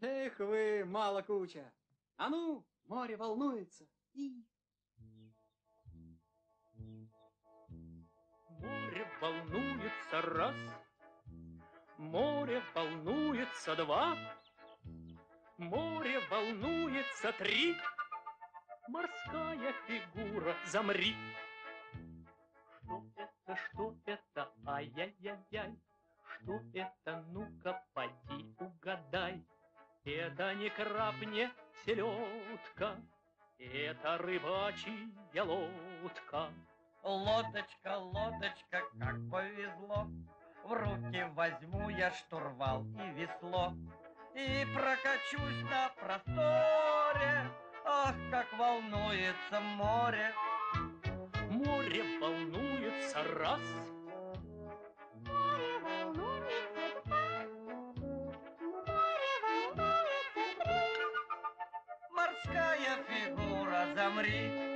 Эх вы, мало куча. А ну, море волнуется. Море волнуется раз, море волнуется два, море волнуется три. Морская фигура, замри. Что это, ай-яй-яй-яй? Что это, ну-ка, поди угадай. Это не краб, не селедка, это рыбачья лодка. Лодочка, лодочка, как повезло, в руки возьму я штурвал и весло, и прокачусь на просторе. Ах, как волнуется море! Море волнуется раз, море волнуется два, море волнуется три. Морская фигура, замри.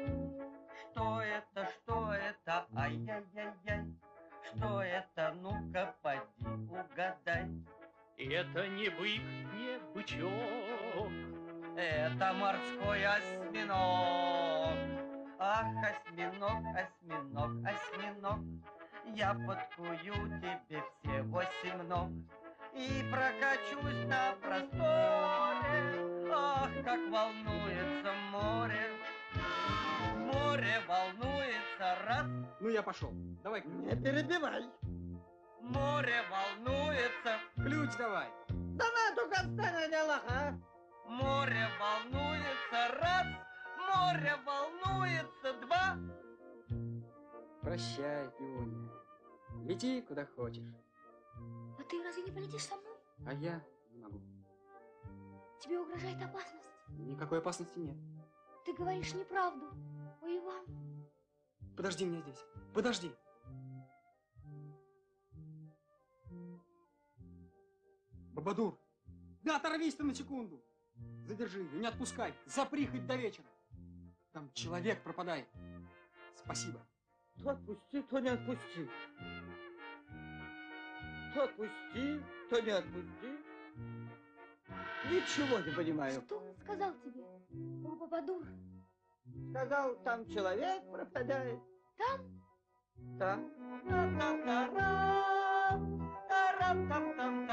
Что это, ай-яй-яй-яй? Что это, ну-ка, поди угадай. это не бык, не бычок, Это морской осьминог. Ах, осьминог, осьминог, осьминог, я подкую тебе все 8 ног и прокачусь на просторе. Ах, как волнуется море! Море волнуется раз. Ну, я пошел. Давай. Не перебивай. Море волнуется. Ключ давай. Да на, только отстань, делах, а? Море волнуется раз, море волнуется два. Прощай, пиония. Лети куда хочешь. А ты разве не полетишь со мной? А я не могу. Тебе угрожает опасность. Никакой опасности нет. Ты говоришь неправду. Ой, Иван. Подожди меня здесь. Подожди. Бабадур, да оторвись ты на секунду. Задержи ее, не отпускай. Запри хоть до вечера. Там человек пропадает. Спасибо. То отпусти, то не отпусти. То отпусти, то не отпусти. Ничего не понимаю. Что он сказал тебе, о, Бабадур? Сказал, там человек пропадает. Там? Там. Там-там-там-там. Там-там-там-там.